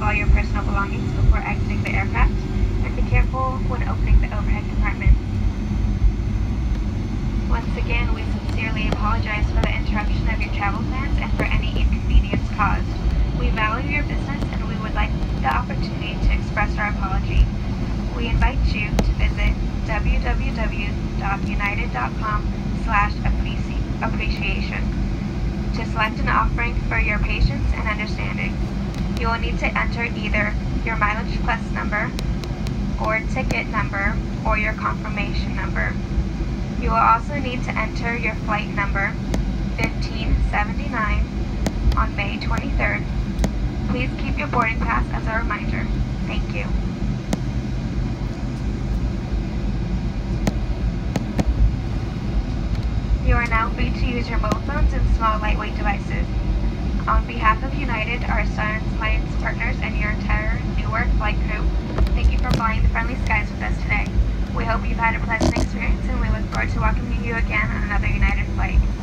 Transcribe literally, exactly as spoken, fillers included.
all your personal belongings before exiting the aircraft, and be careful when opening the overhead compartment. Once again, we sincerely apologize for the interruption of your travel plans and for any inconvenience caused. We value your business and we would like the opportunity to express our apology. We invite you to visit w w w dot united dot com slash appreciation to select an offering for your patience and understanding. You will need to enter either your Mileage Plus number or ticket number or your confirmation number. You will also need to enter your flight number fifteen seventy-nine on May twenty-third. Please keep your boarding pass as a reminder. Thank you. You are now free to use your mobile phones and small lightweight devices. On behalf of United, our Science Alliance partners, and your entire Newark flight crew, thank you for flying the friendly skies with us today. We hope you've had a pleasant experience, and we look forward to welcoming you again on another United flight.